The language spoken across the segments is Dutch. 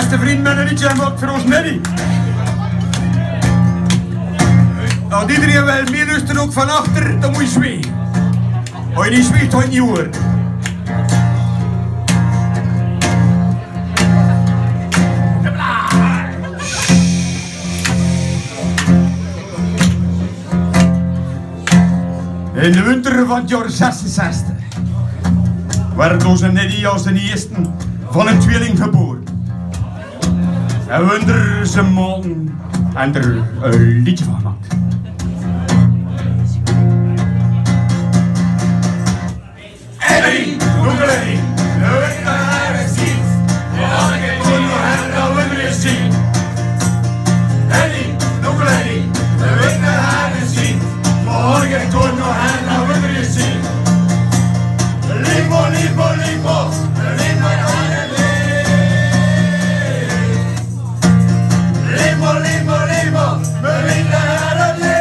beste vriend met een liedje en wat voor ons Nelly. Als iedereen wel meeluisteren ook van achter, dan moet je zwegen. Als je niet zweegt, dan je niet hoort. In de winter van het jaar 66 werd onze Nelly als de eerste van een tweeling geboren. En we hebben zijn man en er een liedje van gemaakt. Eddie, doe Eddie, de weg naar haar ziet, wat ik toen nog heb, dat we weer zien. Eddie, doe Eddie, de weg naar haar ziet, wat ik toen nog heb, dat we weer zien. Limbo, limbo, limbo, limbo naar haar leef. Limbo, limbo, limbo, limbo naar haar leef.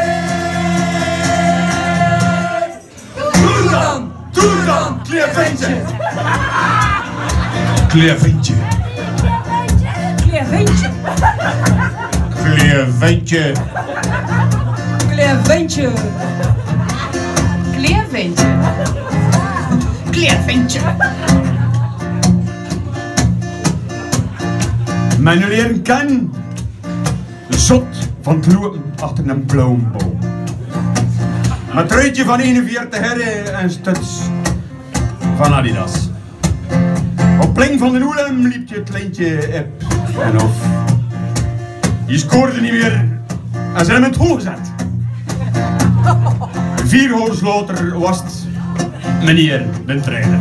Doe dan, kleerventje. Kleerventje. Kleerventje. Kleerventje. Kleerventje. Kleerventje. Kleerventje. Men leren kennen, zot van het lopen achter een bloemboom. Met truitje van 41 herren en stuts van Adidas. Op plein van de Oelem liep je het lijntje eb en of. Je scoorde niet meer en ze hebben het hoog gezet. 4 hoors later was het meneer de trainer.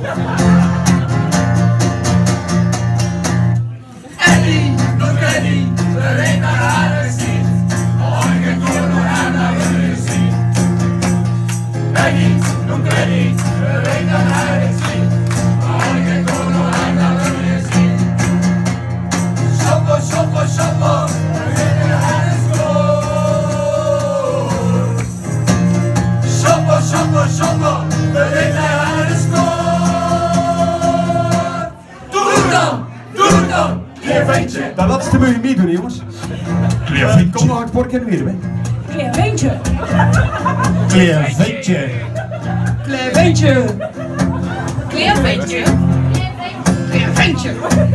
Eddie, look Eddie, we weten naar haar ziet. Morgen door nog haar naar willen zien. Eddie, look Eddie, we weten naar haar ziet. Morgen door nog haar naar willen zien. Shoppo, shoppo, shoppo, we weten naar haar score. Shoppo, shoppo, shoppo, we weten naar haar score. Doe dan, kleerventje. Dat laatste moet je meedoen, jongens. Kleerventje. Kom nog een paar keer weer, hè. Kleerventje. Kleerventje. Kleerventje. Kleerventje. Kleerventje.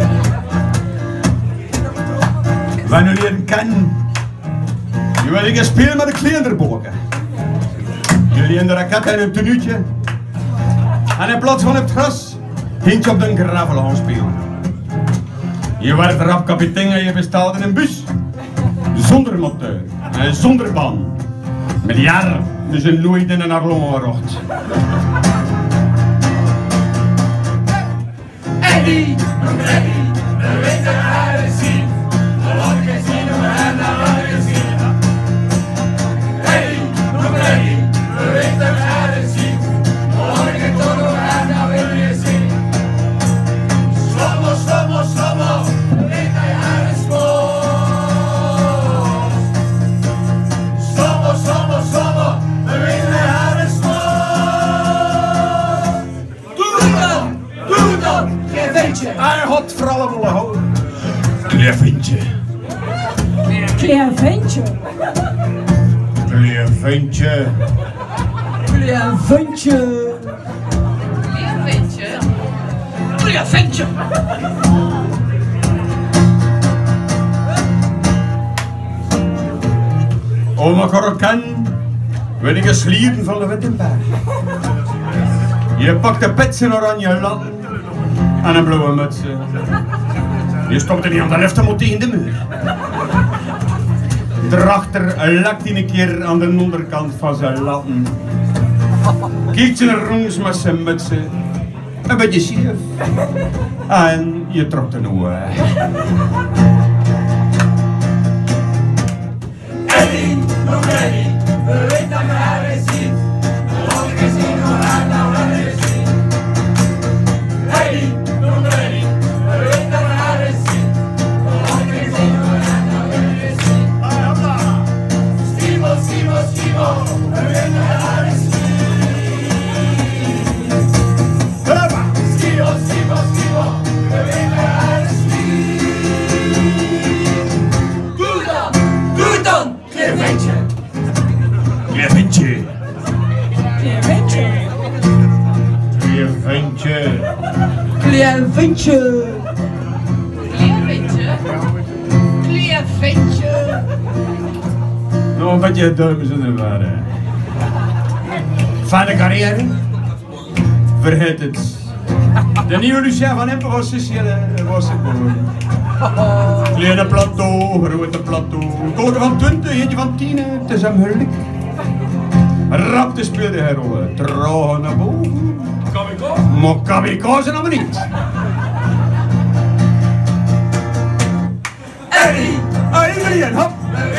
Wij nu leren kennen. Je wil een spelen met de kleinerboken. Jullie in de raket en een tenuutje. En in plaats van het gras, ging je op de gravel gaan spelen. Je werd rap kapitein en je bestaat in een bus. Zonder motor en zonder baan. Met jaren, dus een nooit in een arlong gerocht. Eddie, nog Eddie, we weten haar zien. We laten je zien hoe we hem naar zien. Eddie, nog Eddie, we weten haar zien. We laten je toch hoe we hem naar zien. Slommo, slommo, slommo, we weten haar spoor. Slommo, slommo, slommo, we weten haar spoor. Doe dan, kleerventje. Hij had voor allemaal houden. Kleerventje. Kleerventje. Kleerventje. Kleerventje. Kleerventje. Kleerventje. Oma Korokan, wil ik geslieren van de Wittenberg. Je pakt de pets in oranje landen en een blauwe muts. Je stopt er niet aan de lefte, maar tegen de muur. Daarachter lakt hij een keer aan de onderkant van zijn latten. Kijkt je naar rongs met zijn mutsen, een beetje scheef. En je trok de noe. Eddie, nog Eddie, we weten dat we haar zien. We laten je zien hoe we haar nou willen zien. Eddie, nog Eddie, we weten dat we haar zien. We laten je zien hoe we haar nou willen zien. Stimo, Stimo, Stimo, we weten dat we haar zien. Stimo, Stimo, Stimo, we weten dat we haar zien. ventje. Klein ventje. Klein ventje. Klein ventje. Nog een beetje duimen ze er waren. Van de carrière. Vergeet het. De nieuwe Lucien van Empen was het geworden. Kleine plateau, grote plateau. Code van 20, eentje van 10, het is hem geluk. Rapte speelde hij rollen, trouw naar boven. Maar kamikaze nog maar niet. Eddie. Iedereen, hop.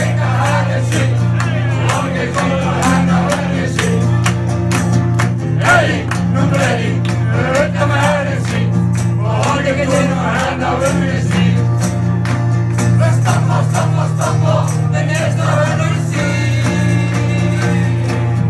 Hey, nummer 1, ruk naar mijn haar en zie. Hoor ik het in mijn haar, nou wil je zien. We stappen, de eerste wil je zien.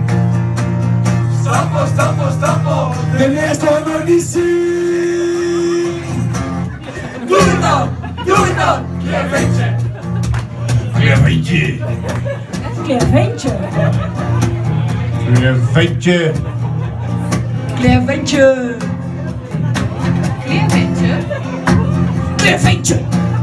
Stappen, de eerste wil je zien. Doe het dan, klein ventje. Klein ventje. Klein ventje. Klein ventje. Klein ventje. Klein ventje. Klein ventje.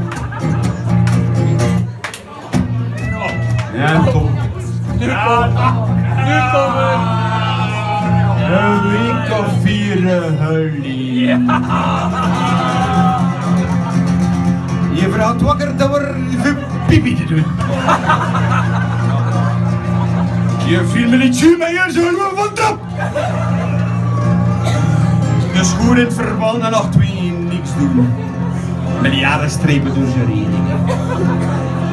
Ja, top. Nu komen. Een week of 4 hullie. Je vrouw wakker door even pipi te doen. Je viel me niet zuur, maar je zullen we van trap. De schoen in het verband en nog 2 niks doen. Met die jaren strepen doen ze redingen.